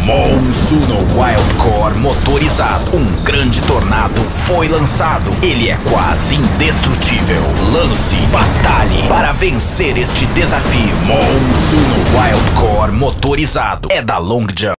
Monsuno Wildcore motorizado. Um grande tornado foi lançado. Ele é quase indestrutível. Lance, batalhe para vencer este desafio. Monsuno Wildcore motorizado é da Long Jump.